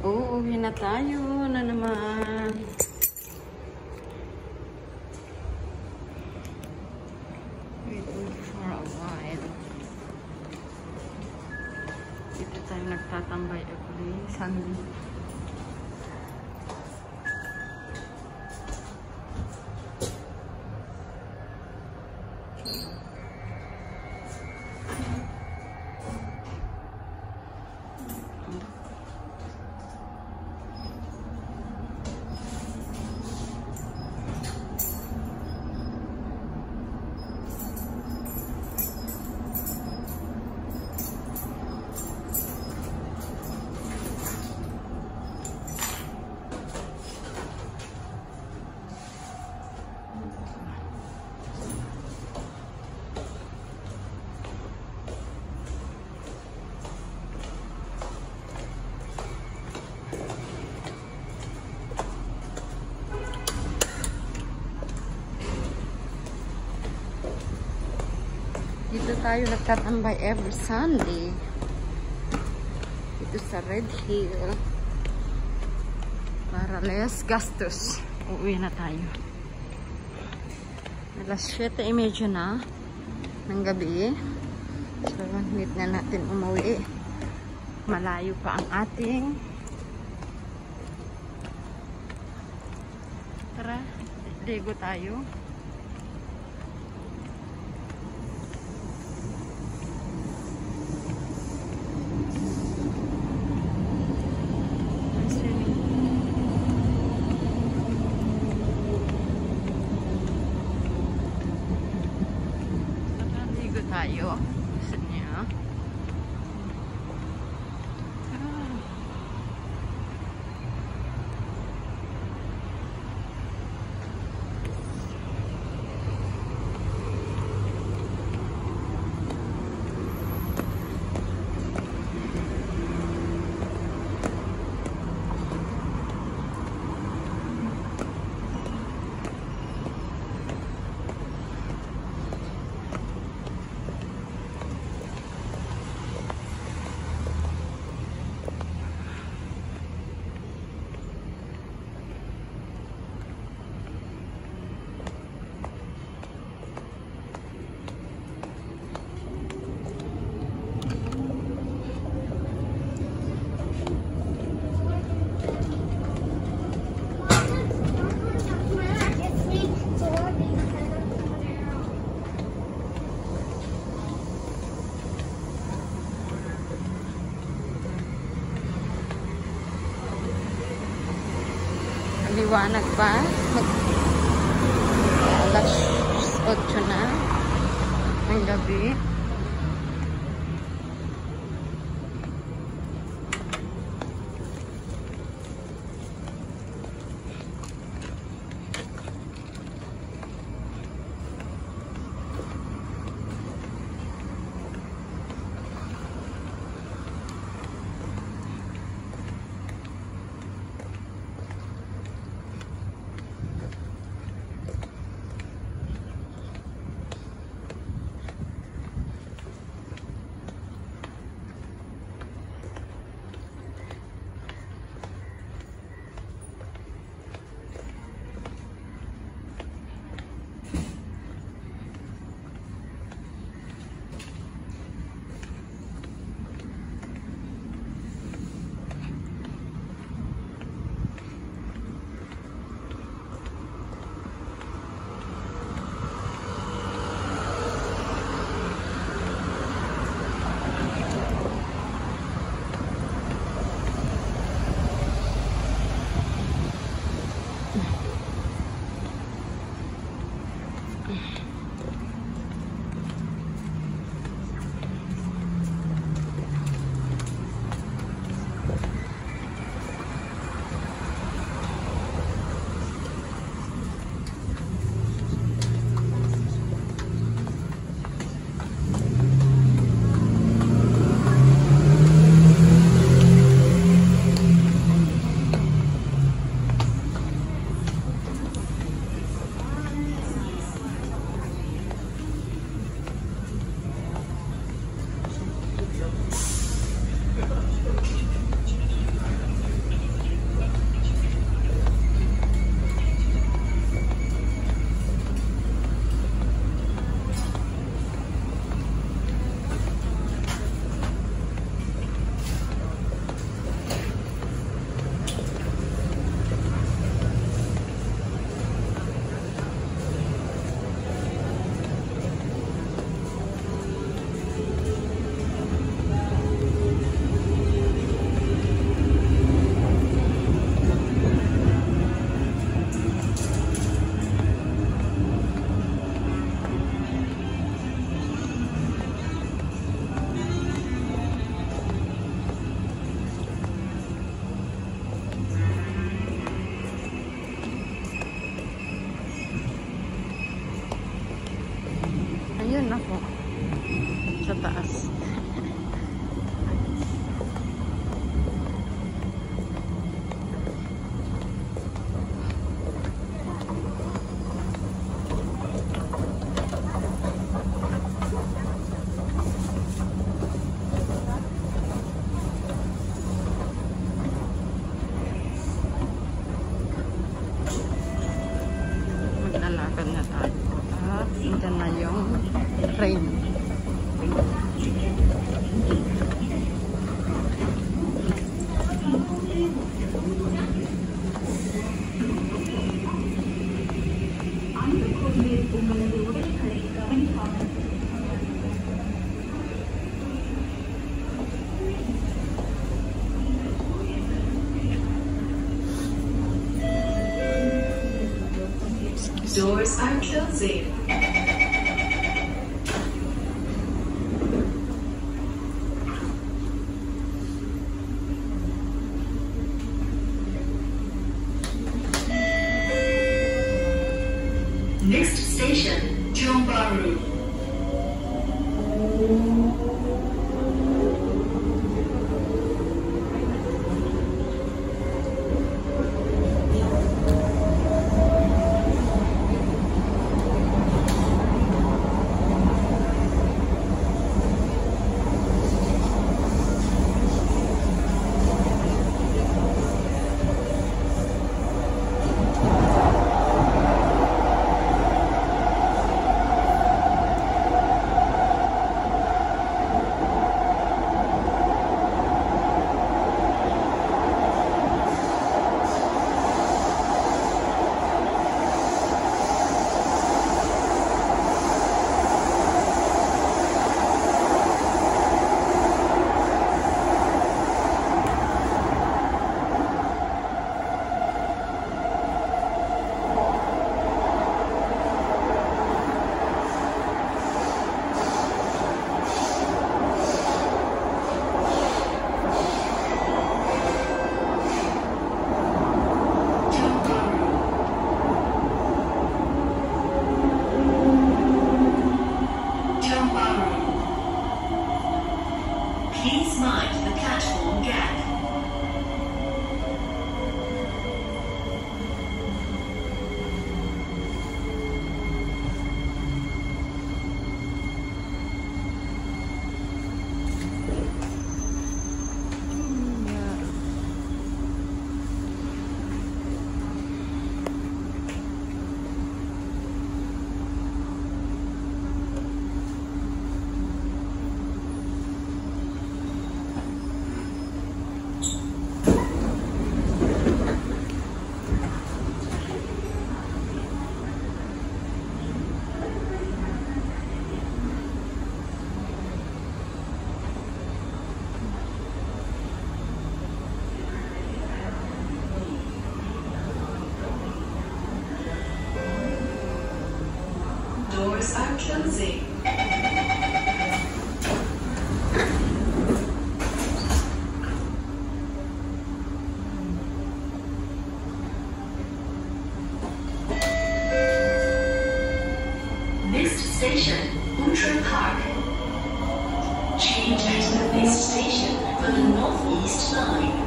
Uuwi na tayo na naman. Waiting for a while. Dito tayo nagtatambay every Sunday. Dito tayo nagtatambay every Sunday. Dito sa Red Hill. Para less gastos. Uuwi na tayo. Alas 7:30 na ng gabi. So, need na natin umuwi. Malayo pa ang ating. Tara, ligo tayo. Tayo. Gusto niya. Liwanag pa. Alas 8 na ng gabi. Doors are closing. Next station, Tiong Bahru. Please mind the platform gap. Doors are closing. Next station, Outram Park. Change at the next station for the Northeast Line.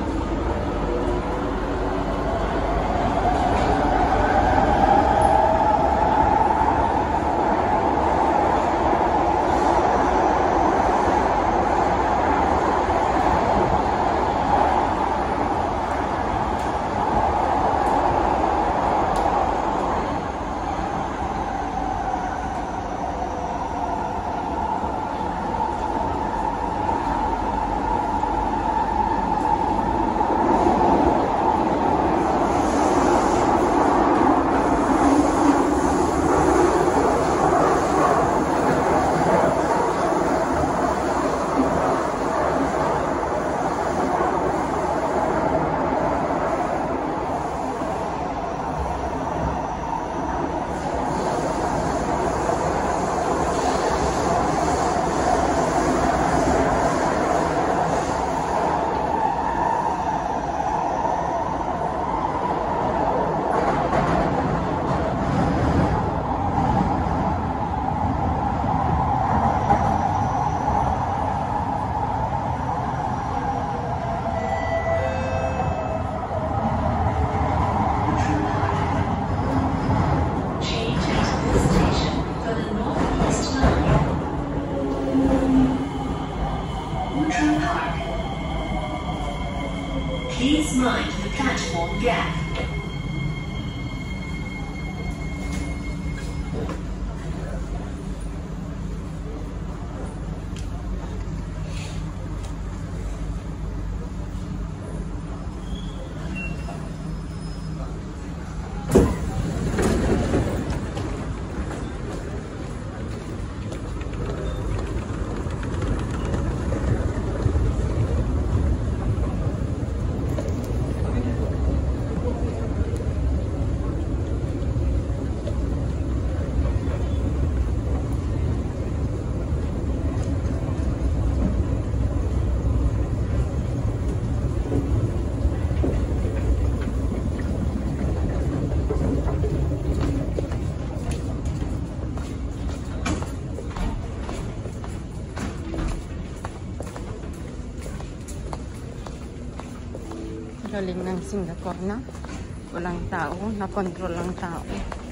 Please mind the platform gap. Galing ng Singapore na. Walang tao. Nakontrol ang tao.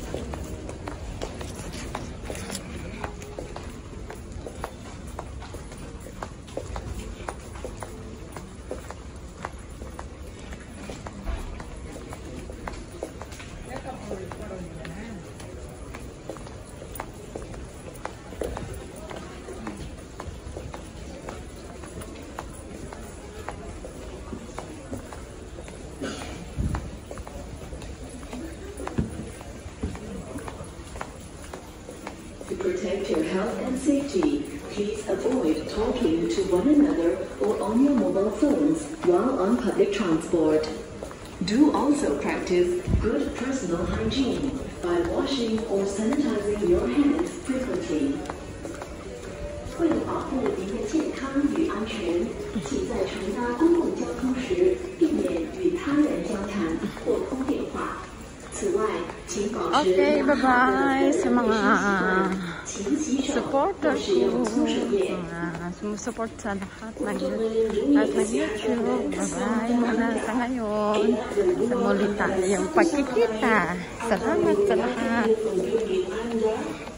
To protect your health and safety, please avoid talking to one another or on your mobile phones while on public transport. Do also practice good personal hygiene by washing or sanitizing your hands frequently. 为了保护您的健康与安全，请在乘搭公共交通时避免与他人交谈或通电话。此外，请保持 Okay, bye-bye sa mga supporter ko, mga sumusuport sa lahat ng YouTube. Bye-bye muna sa ngayon. Sa muli tayong pagkikita. Salamat sa lahat.